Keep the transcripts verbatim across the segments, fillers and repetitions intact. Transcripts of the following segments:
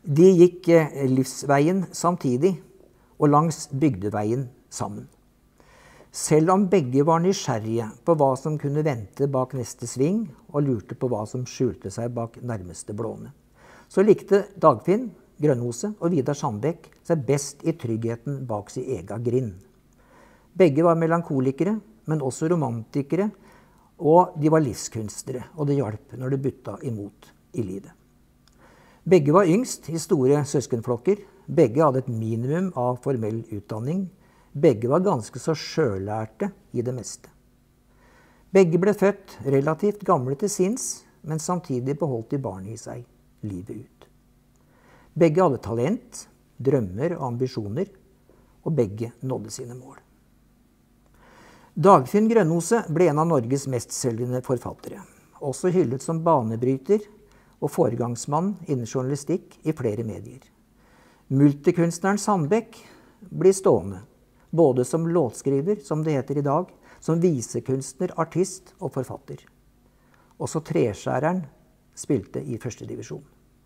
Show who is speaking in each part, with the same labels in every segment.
Speaker 1: De gikk livsveien samtidig, og langs bygdeveien sammen. Selv om begge var nysgjerrige på hva som kunne vente bak neste sving, og lurte på hva som skjulte seg bak nærmeste blåne, så likte Dagfinn Grønnose og Vidar Sandbekk seg best i tryggheten bak sin egen grind. Begge var melankolikere, men også romantikere, og de var livskunstnere, og det hjalp når det butta imot i livet. Begge var yngst i store søskenflokker, begge hadde et minimum av formell utdanning, begge var ganske så sjølærte i det meste. Begge ble født relativt gamle til sinns, men samtidig beholdt de barn i seg livet ut. Begge hadde talent, drømmer og ambisjoner, og begge nådde sine mål. Dagfinn Grønnose ble en av Norges mestselgende forfattere, også hyllet som banebryter og foregangsmann innen journalistikk i flere medier. Multikunstneren Sandbekk blir stående, både som låtskriver, som det heter i dag, som visekunstner, artist og forfatter. Også treskjæreren spilte i første divisjon.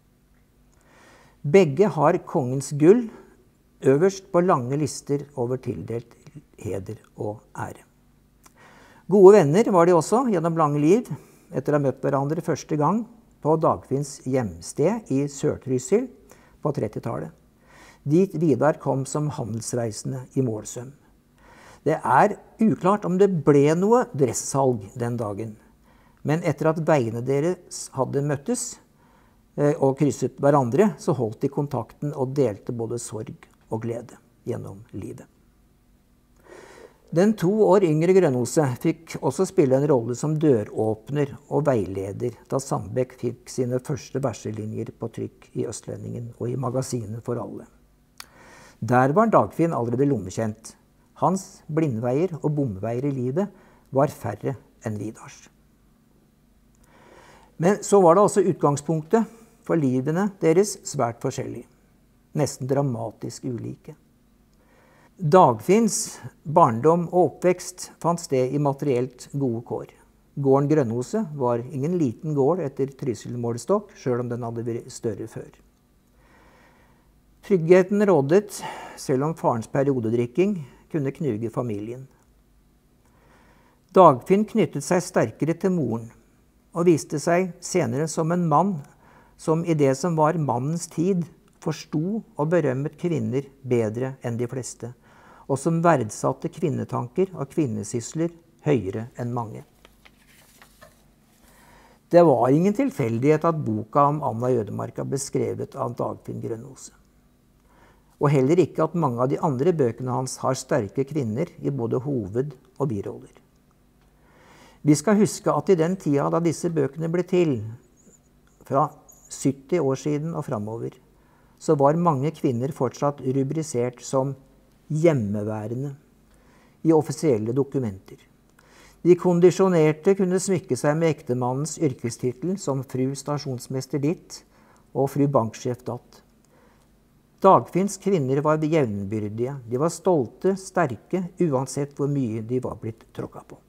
Speaker 1: Begge har kongens gull øverst på lange lister over tildelt heder og ære. Gode venner var de også gjennom lange liv, etter å ha møtt hverandre første gang på Dagfinns hjemsted i Sør-Trysil på trettitallet. Dit Vidar kom som handelsreisende i Målsøm. Det er uklart om det ble noe dressalg den dagen, men etter at veiene deres hadde møttes og krysset hverandre, så holdt de kontakten og delte både sorg og glede gjennom livet. Den to år yngre Grønnose fikk også spille en rolle som døråpner og veileder da Sandbekk fikk sine første verselinjer på trykk i Østlendingen og i Magasinet for alle. Der var Dagfinn allerede lommekjent. Hans blindveier og bomveier i livet var færre enn Vidars. Men så var det også utgangspunktet for livene deres svært forskjellig, nesten dramatisk ulike. Dagfinns barndom og oppvekst fant sted i materielt gode kår. Gården Grønnose var ingen liten gård etter Trysil-målestokk, selv om den hadde vært større før. Tryggheten rådet, selv om farens periodedrikking kunne knuge familien. Dagfinn knyttet seg sterkere til moren, og viste seg senere som en mann som i det som var mannens tid forsto og berømmet kvinner bedre enn de fleste, og som verdsatte kvinnetanker og kvinnesysler høyere enn mange. Det var ingen tilfeldighet at boka om Anna i ødemarka ble skrevet av Dagfinn Grønnose. Og heller ikke at mange av de andre bøkene hans har sterke kvinner i både hoved- og biroller. Vi skal huske at i den tida da disse bøkene ble til, fra sytti år siden og framover, så var mange kvinner fortsatt rubrisert som hjemmeværende i offisielle dokumenter. De kondisjonerte kunne smykke seg med ektemannens yrkestittel som fru stasjonsmester ditt og fru banksjef datt. Dagfinns kvinner var jevnbyrdige. De var stolte, sterke, uansett hvor mye de var blitt tråkka på.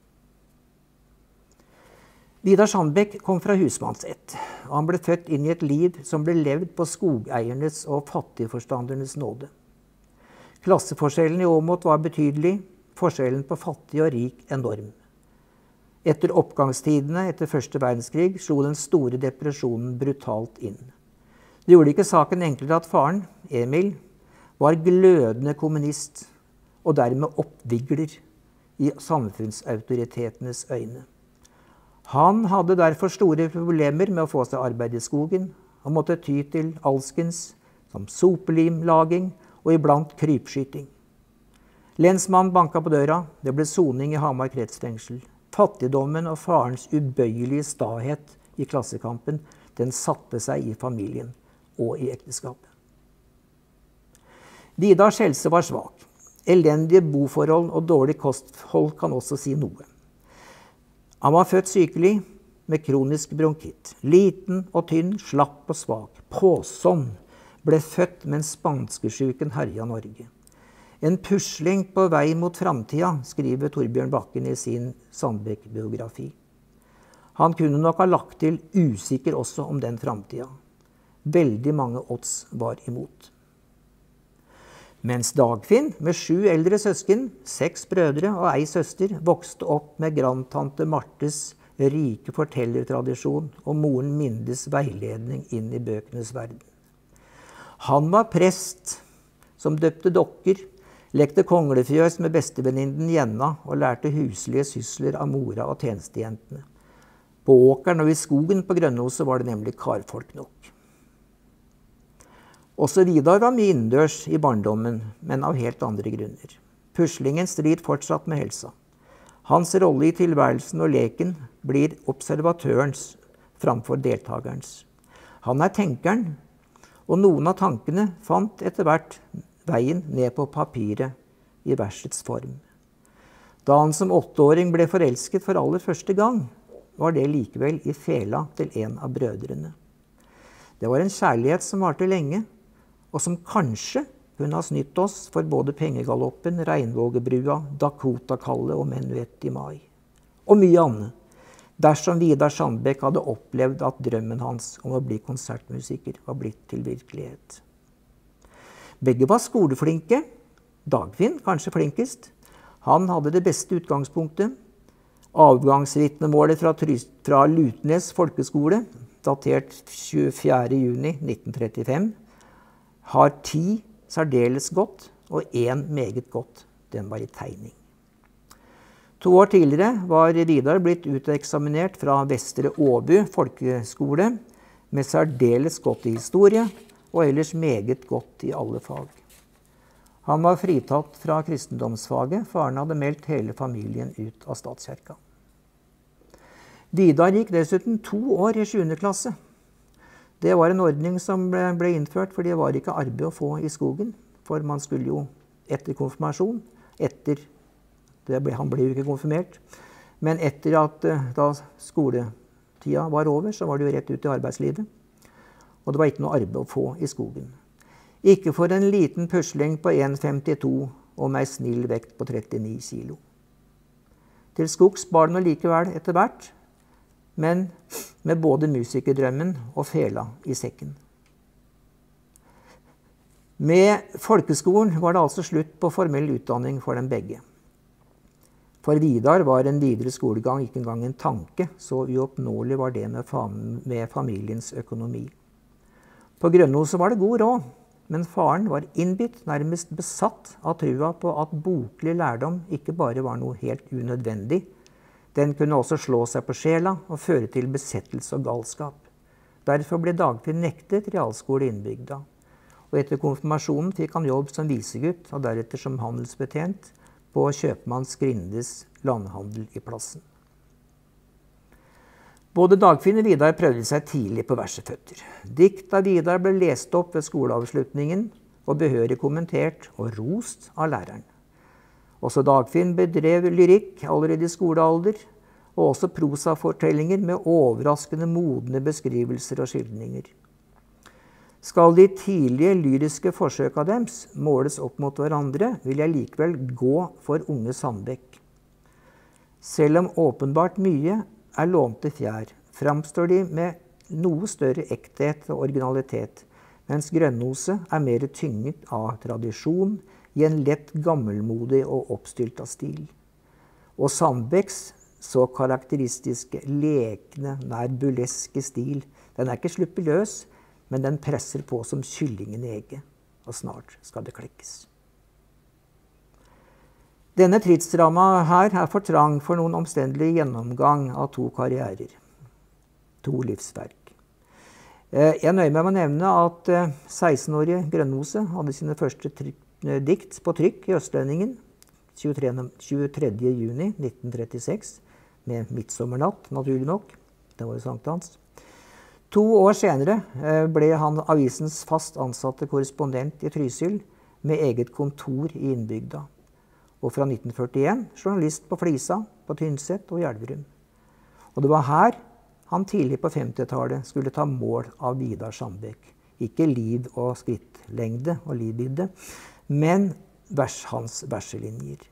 Speaker 1: Vidar Sandbekk kom fra husmannsett, og han ble født inn i et liv som ble levd på skogeiernes og fattigforstandernes nåde. Klasseforskjellen i Åmot var betydelig, forskjellen på fattig og rik enorm. Etter oppgangstidene etter første verdenskrig slo den store depresjonen brutalt inn. Det gjorde ikke saken enklere at faren, Emil, var glødende kommunist og dermed oppvigler i samfunnsautoritetenes øyne. Han hadde derfor store problemer med å få seg arbeid i skogen og måtte ty til alskens som sopelimlaging og iblant krypskyting. Lensmannen banka på døra, det ble soning i Hamar kretsfengsel. Fattigdommen og farens ubøyelige stahet i klassekampen, den satte seg i familien og i ekteskapet. Vidars helse var svak. Elendige boforhold og dårlig kosthold kan også si noe. Han var født sykelig med kronisk bronkitt. Liten og tynn, slapp og svak. Påsånn ble født mens spanskesjuken herja Norge. En pusling på vei mot framtida, skriver Torbjørn Bakken i sin Sandbekk-biografi. Han kunne nok ha lagt til usikker også om den framtida. Veldig mange odds var imot. Mens Dagfinn, med sju eldre søsken, seks brødre og ei søster, vokste opp med grandtante Martes rike fortellertradisjon og moren Mindes veiledning inn i bøkenes verden. Han var prest som døpte dokker, lekte konglefjøs med bestevenninnen Jenna og lærte huslige sysler av mora og tjenestejentene. På åkeren og i skogen på Grønnoset var det nemlig karfolk nok. Også Vidar var mye innendørs i barndommen, men av helt andre grunner. Puslingen strir fortsatt med helsa. Hans rolle i tilværelsen og leken blir observatørens framfor deltakerens. Han er tenkeren, og noen av tankene fant etter hvert veien ned på papiret i versets form. Da han som åtteåring ble forelsket for aller første gang, var det likevel i fela til en av brødrene. Det var en kjærlighet som varte lenge, og som kanskje kunne ha snytt oss for både Pengegaloppen, Regnvågebrua, Dakota-kallet og Menuett i mai. Og mye annet, dersom Vidar Sandbeck hadde opplevd at drømmen hans om å bli konsertmusiker var blitt til virkelighet. Begge var skoleflinke, Dagfinn kanskje flinkest. Han hadde det beste utgangspunktet. Avgangsvitnemålet fra, fra Lutnes folkeskole, datert tjuefjerde juni nitten trettifem, har ti særdeles godt og én meget godt. Den var i tegning. To år tidligere var Vidar blitt uteksaminert fra Vestre Åby folkeskole med særdeles godt i historie og ellers meget godt i alle fag. Han var fritatt fra kristendomsfaget, faren hadde meldt hele familien ut av statskirka. Vidar gikk dessuten to år i sjuende klasse. Det var en ordning som ble, ble innført, for det var ikke arbeid å få i skogen. For man skulle jo etter konfirmasjon, etter, det ble, han ble jo ikke konfirmert, men etter at da skoletida var over, så var det jo rett ut i arbeidslivet. Og det var ikke noe arbeid å få i skogen. Ikke for en liten pusling på en komma femtito og med ei snill vekt på trettini kilo. Til skogs bar det nå likevel etter hvert, men med både musikerdrømmen og fela i sekken. Med folkeskolen var det altså slutt på formell utdanning for dem begge. For Vidar var en videre skolegang ikke engang en tanke, så uoppnåelig var det med, fam med familiens økonomi. På Grønnoset var det god råd, men faren var innbitt, nærmest besatt av trua på at boklig lærdom ikke bare var noe helt unødvendig. Den kunne også slå seg på sjela og føre til besettelse og galskap. Derfor ble Dagfinn nektet realskole i innbygda. Og etter konfirmasjonen fikk han jobb som visegutt, og deretter som handelsbetjent på kjøpmanns Grindes landhandel i plassen. Både Dagfinn og Vidar prøvde seg tidlig på verseføtter. Dikt av Vidar ble lest opp ved skoleavslutningen og behørig kommentert og rost av læreren. Også Dagfinn bedrev lyrikk allerede i skolealder, og også prosafortellinger med overraskende modne beskrivelser og skildringer. Skal de tidlige lyriske forsøka deres måles opp mot hverandre, vil jeg likevel gå for unge Sandbeck. Selv om åpenbart mye er lånte fjær, framstår de med noe større ekthet og originalitet, mens Grønnoset er mer tynget av tradisjon, i en lett gammelmodig og oppstylta stil. Og Sandbecks så karakteristiske, lekne, nær burleske stil, den er ikke sluppet løs, men den presser på som kyllingen i egget, og snart skal det klekkes. Denne tidsramma her er for trang for noen omstendelig gjennomgang av to karrierer, to livsverk. Jeg nøyer meg med å nevne at sekstenårige Grønnoset hadde sine første trykk dikt på trykk i Østlendingen tjuetredje juni nitten trettiseks, med Midtsommernatt, naturlig nok. Det var jo sankthans. To år senere ble han avisens fast ansatte korrespondent i Trysil, med eget kontor i innbygda. Og fra nitten førtien journalist på Flisa, på Tynset og i Elverum. Og det var her han tidlig på femtitallet skulle ta mål av Vidar Sandbeck. Ikke liv og skrittlengde og livvidde, men vers, hans verselinjer.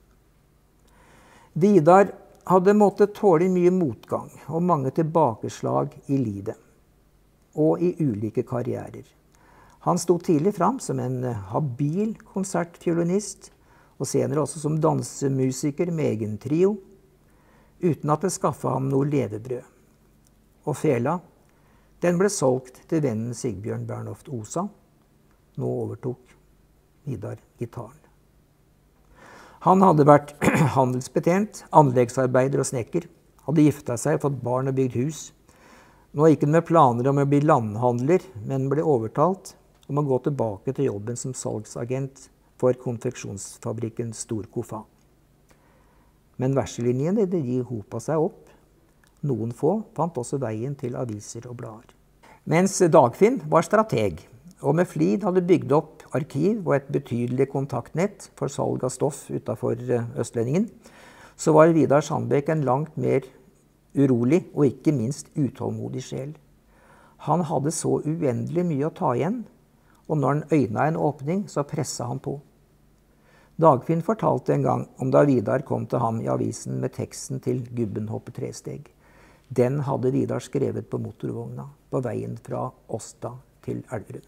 Speaker 1: Vidar hadde måttet tåle mye motgang og mange tilbakeslag i livet. og i ulike karrierer. Han sto tidlig fram som en habil konsertfiolinist, og senere også som dansemusiker med egen trio, uten at det skaffet ham noe levebrød. Og fela, den ble solgt til vennen Sigbjørn Bernhoft Osa. Nå overtok Vidar gitaren. Han hadde vært handelsbetjent, anleggsarbeider og snekker, hadde giftet seg, fått barn og bygd hus. Nå gikk han med planer om å bli landhandler, men ble overtalt om å gå tilbake til jobben som salgsagent for konfeksjonsfabrikken Storkofa. Men verselinjene de hopet seg opp. Noen få fant også veien til aviser og blader. Mens Dagfinn var strateg, og med flid hadde bygd opp arkiv og et betydelig kontaktnett for salg av stoff utenfor Østlendingen, så var Vidar Sandbekk en langt mer urolig og ikke minst utålmodig sjel. Han hadde så uendelig mye å ta igjen, og når han øynet en åpning, så presset han på. Dagfinn fortalte en gang om da Vidar kom til ham i avisen med teksten til Gubben hopper tresteg. Den hadde Vidar skrevet på motorvogna på veien fra Åsta til Elverum.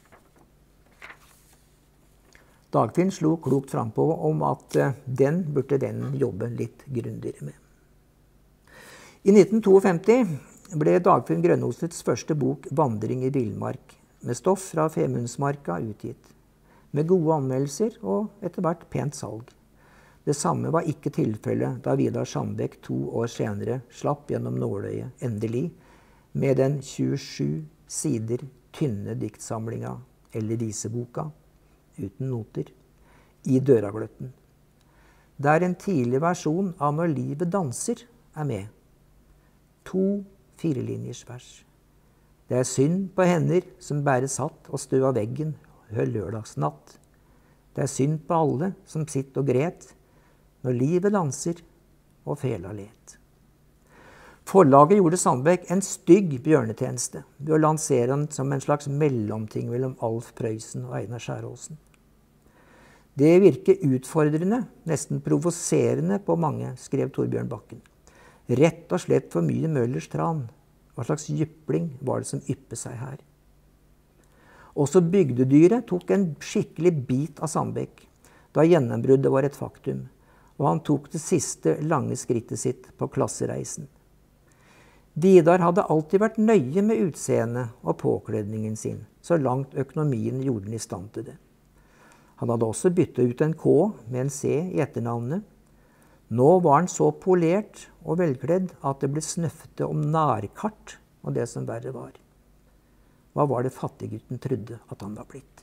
Speaker 1: Dagfinn slo klokt frampå om at den burde vennen jobbe litt grundigere med. I nitten femtito ble Dagfinn Grønnosets første bok Vandring i villmark, med stoff fra Femundsmarka utgitt, med gode anmeldelser og etter hvert pent salg. Det samme var ikke tilfellet da Vidar Sandbekk to år senere slapp gjennom nåløyet endelig, med den tjuesju sider tynne diktsamlinga eller viseboka, uten noter, i Døragløtten. Der en tidlig versjon av Når livet danser er med. To firelinjers vers. Det er synd på hender som bare satt og støv av veggen høll lørdagsnatt. Det er synd på alle som sitt og gret, når livet danser og fela let. Forlaget gjorde Sandbekk en stygg bjørnetjeneste ved å lansere han som en slags mellomting mellom Alf Prøysen og Einar Skjæråsen. Det virker utfordrende, nesten provoserende på mange, skrev Torbjørn Bakken. Rett og slett for mye Møllers tran. Hva slags jypling var det som yppet seg her? Også bygdedyret tok en skikkelig bit av Sandbekk, da gjennombruddet var et faktum, og han tok det siste lange skrittet sitt på klassereisen. Vidar hadde alltid vært nøye med utseendet og påkledningen sin, så langt økonomien gjorde den i stand til det. Han hadde også byttet ut en K med en C i etternavnet. Nå var han så polert og velkledd at det ble snøfte om nærkart og det som verre var. Hva var det fattiggutten trodde at han var blitt?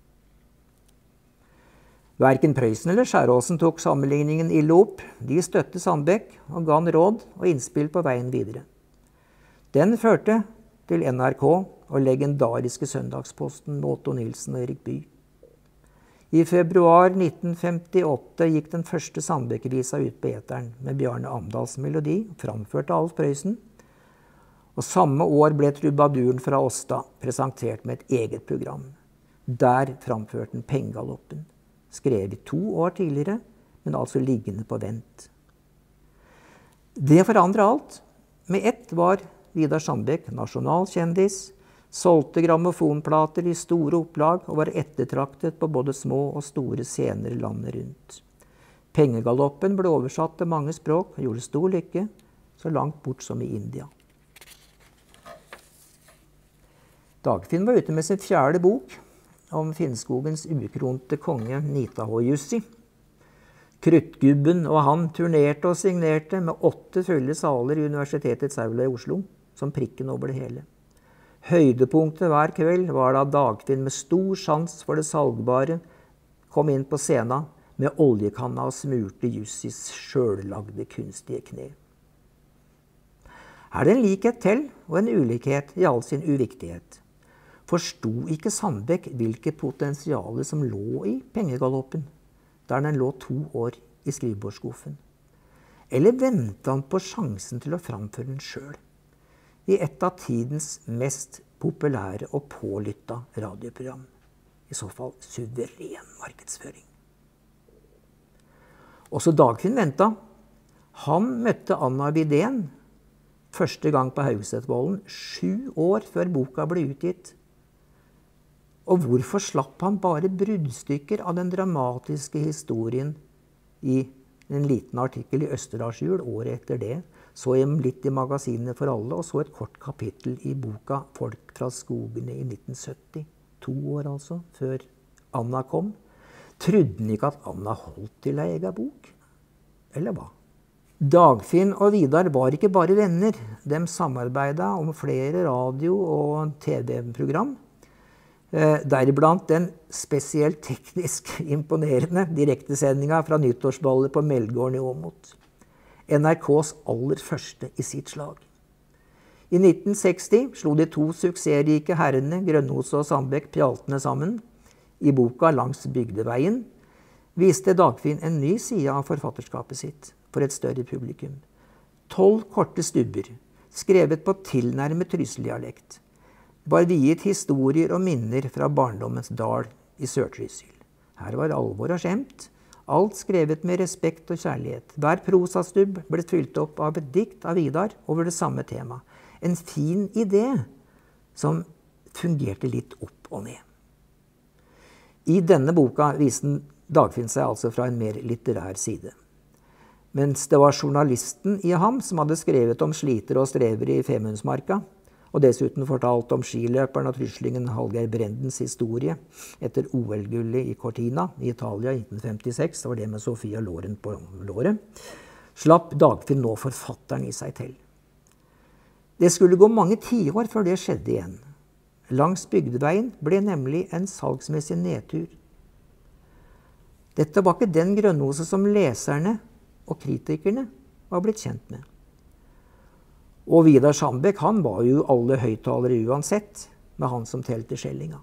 Speaker 1: Hverken Prøysen eller Skjæråsen tok sammenligningen ille opp. De støtte Sandbekk og ga han råd og innspill på veien videre. Den førte til N R K og legendariske Søndagsposten med Otto Nilsen og Erik Bye. I februar nitten femtiåtte gikk den første Sandbekk-visa ut på eteren med Bjarne Amdals melodi, framført av Alf Prøysen. Og samme år ble trubaduren fra Åsta presentert med et eget program. Der framførte den Pengegaloppen, skrevet to år tidligere, men altså liggende på vent. Det forandret alt. Med ett var Vidar Sandbekk nasjonalkjendis, solgte grammofonplater i store opplag og var ettertraktet på både små og store scener landet rundt. Pengegaloppen ble oversatt til mange språk og gjorde stor lykke, så langt bort som i India. Dagfinn var ute med sin fjerde bok om Finnskogens ukronte konge Nitahojussi. Kruttgubben og han turnerte og signerte med åtte fulle saler i Universitetets aula i Oslo, som prikken over det hele. Høydepunktet hver kveld var da Dagfinn med stor sjans for det salgbare kom inn på scenen med oljekanna og smurte Jussis sjøllagde kunstige kne. Er det en likhet til og en ulikhet i all sin uviktighet? Forsto ikke Sandbekk hvilket potensial som lå i Pengegaloppen, der den lå to år i skrivebordsskuffen? Eller ventet han på sjansen til å framføre den selv? I et av tidens mest populære og pålytta radioprogram. I så fall suveren markedsføring. Også Dagfinn ventet. Han møtte Anna Widén første gang på Haugesetvollen, sju år før boka ble utgitt. Og hvorfor slapp han bare bruddstykker av den dramatiske historien i en liten artikkel i Østerdalshjul året etter det, så litt i Magasinet for alle, og så et kort kapittel i boka Folk fra skogene i nitten sytti. To år altså, før Anna kom. Trodde han ikke at Anna holdt til ei egen bok? Eller hva? Dagfinn og Vidar var ikke bare venner. De samarbeidet om flere radio- og T V-program. Deriblant den spesielt teknisk imponerende direktesendinga fra nyttårsballet på Melgården i Åmot. N R K's aller første i sitt slag. I nitten seksti slo de to suksessrike herrene Grønneose og Sandbekk pjaltene sammen. I boka Langs bygdeveien viste Dagfinn en ny side av forfatterskapet sitt for et større publikum. Tolv korte stubber, skrevet på tilnærmet trysseldialekt, var viet historier og minner fra barndommens dal i Sør-Trysil. Her var alvor og skjemt, alt skrevet med respekt og kjærlighet. Hver prosastubb ble fylt opp av et dikt av Vidar over det samme tema. En fin idé som fungerte litt opp og ned. I denne boka viste Dagfinn seg altså fra en mer litterær side. Mens det var journalisten i ham som hadde skrevet om sliter og strever i Femundsmarka, og dessuten fortalt om skiløperen og tryslingen Hallgeir Brendens historie etter O L-gullet i Cortina i Italia i nitten femtiseks, det var det med Sofia Loren på låret, slapp Dagfinn nå forfatteren i seg til. Det skulle gå mange tiår før det skjedde igjen. Langs bygdeveien ble nemlig en salgsmessig nedtur. Dette var ikke den Grønneose som leserne og kritikerne var blitt kjent med. Og Vidar Sandbekk, han var jo alle høyttalere uansett, med han som telte skjellinga.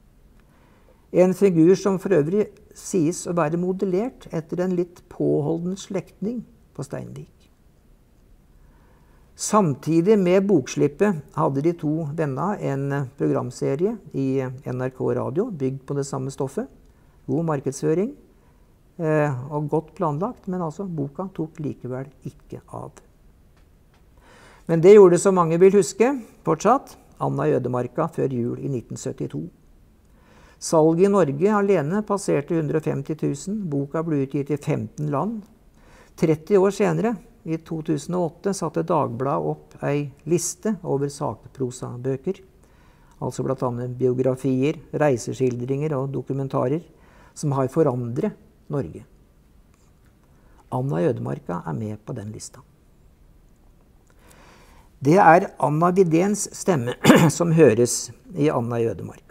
Speaker 1: En figur som for øvrig sies å være modellert etter en litt påholden slektning på Steinvik. Samtidig med bokslippet hadde de to vennene en programserie i N R K Radio, bygd på det samme stoffet. God markedsføring eh, og godt planlagt, men altså boka tok likevel ikke av. Men det gjorde så mange vil huske, fortsatt, Anna i ødemarka før jul i nitten syttito. Salget i Norge alene passerte hundre og femti tusen, boka ble utgitt i femten land. tretti år senere, i to tusen og åtte, satte Dagbladet opp ei liste over sakprosabøker, altså blant annet biografier, reiseskildringer og dokumentarer, som har forandret Norge. Anna i ødemarka er med på den lista. Det er Anna Widéns stemme som høres i Anna i ødemarka.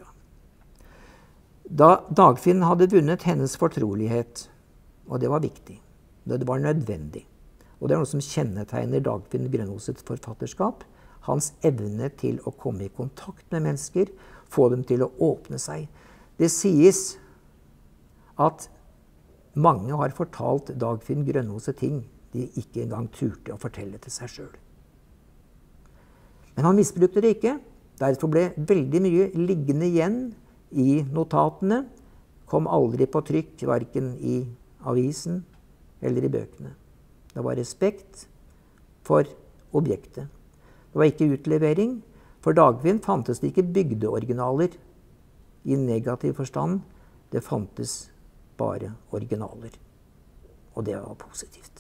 Speaker 1: Da Dagfinn hadde vunnet hennes fortrolighet, og det var viktig, det var nødvendig, og det er noe som kjennetegner Dagfinn Grønneoses forfatterskap, hans evne til å komme i kontakt med mennesker, få dem til å åpne seg. Det sies at mange har fortalt Dagfinn Grønneose ting de ikke engang turte å fortelle til seg selv. Men han misbrukte det ikke. Derfor ble veldig mye liggende igjen i notatene. Kom aldri på trykk, hverken i avisen eller i bøkene. Det var respekt for objektet. Det var ikke utlevering. For Dagfinn fantes det ikke bygdeoriginaler i negativ forstand. Det fantes bare originaler. Og det var positivt.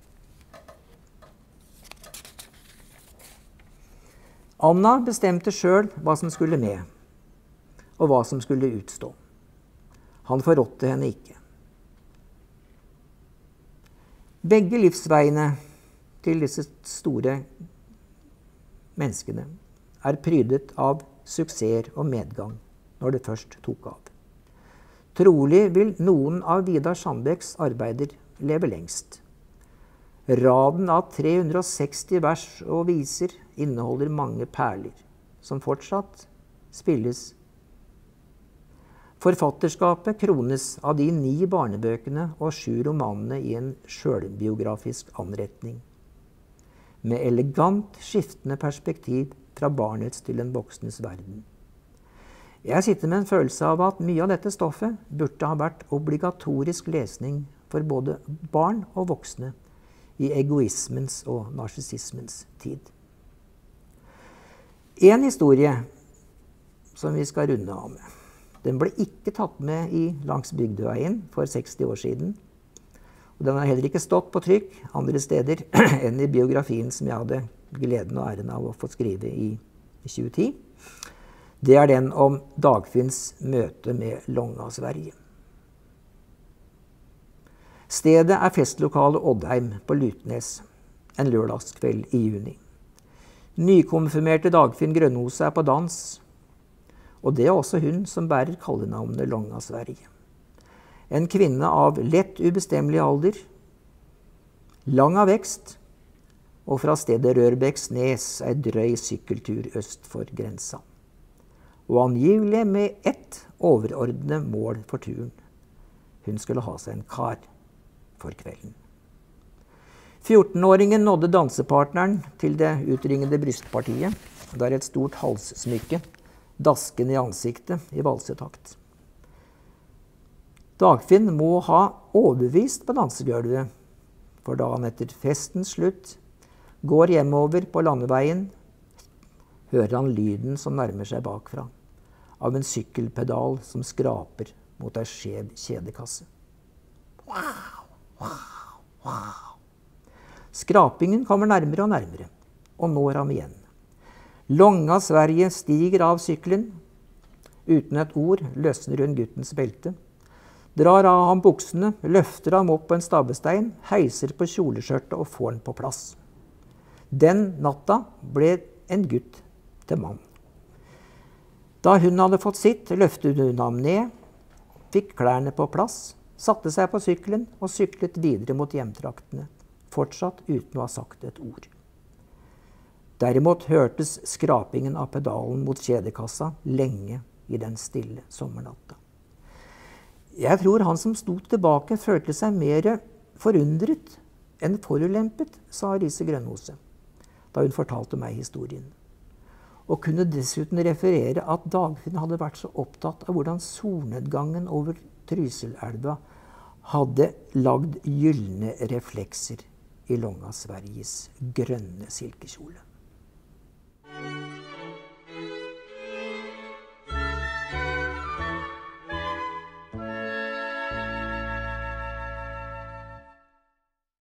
Speaker 1: Anna bestemte selv hva som skulle med, og hva som skulle utstå. Han forrådte henne ikke. Begge livsveiene til disse store menneskene er prydet av suksess og medgang når det først tok av. Trolig vil noen av Vidar Sandbekks arbeider leve lengst. Raden av tre hundre og seksti vers og viser inneholder mange perler, som fortsatt spilles. Forfatterskapet krones av de ni barnebøkene og sju romanene i en selvbiografisk anretning, med elegant skiftende perspektiv fra barnets til den voksnes verden. Jeg sitter med en følelse av at mye av dette stoffet burde ha vært obligatorisk lesning for både barn og voksne i egoismens og narsissismens tid. En historie som vi skal runde av med. Den ble ikke tatt med i langs Bygdeveien for seksti år siden. Og den har heller ikke stått på trykk andre steder enn i biografien som jeg hadde gleden og æren av å få skrive i tjue ti. Det er den om Dagfinns møte med Långa-Sverige. Stedet er festlokalet Oddheim på Lutnes en lørdagskveld i juni. Nykonfirmerte Dagfinn Grønnose er på dans, og det er også hun som bærer kallenavnet Långa-Sverige. En kvinne av lett ubestemmelig alder, lang av vekst, og fra stedet Rørbæksnes ei drøy sykkeltur øst for grensa. Og angivelig med ett overordnet mål for turen. Hun skulle ha seg en kar for kvelden. fjortenåringen nådde dansepartneren til det utringende brystpartiet, der et stort halssmykke dasken i ansiktet i valsetakt. Dagfinn må ha overbevist på dansegulvet, for da han etter festens slutt går hjemover på landeveien, hører han lyden som nærmer seg bakfra, av en sykkelpedal som skraper mot ei skjev kjedekasse. Wow, wow, wow. Skrapingen kommer nærmere og nærmere, og når ham igjen. Långa-Sverige stiger av sykkelen. Uten et ord løsner hun guttens belte, drar av ham buksene, løfter ham opp på en stabbestein, heiser på kjoleskjørtet og får den på plass. Den natta ble en gutt til mann. Da hun hadde fått sitt, løftet hun ham ned, fikk klærne på plass, satte seg på sykkelen og syklet videre mot hjemtraktene, fortsatt uten å ha sagt et ord. Derimot hørtes skrapingen av pedalen mot kjedekassa lenge i den stille sommernatta. Jeg tror han som sto tilbake følte seg mer forundret enn forulempet, sa Riise Grønnose, da hun fortalte meg historien. Og kunne dessuten referere at Dagfinn hadde vært så opptatt av hvordan solnedgangen over Trysilelva hadde lagd gylne reflekser i Långa-Sveriges grønne silkekjole.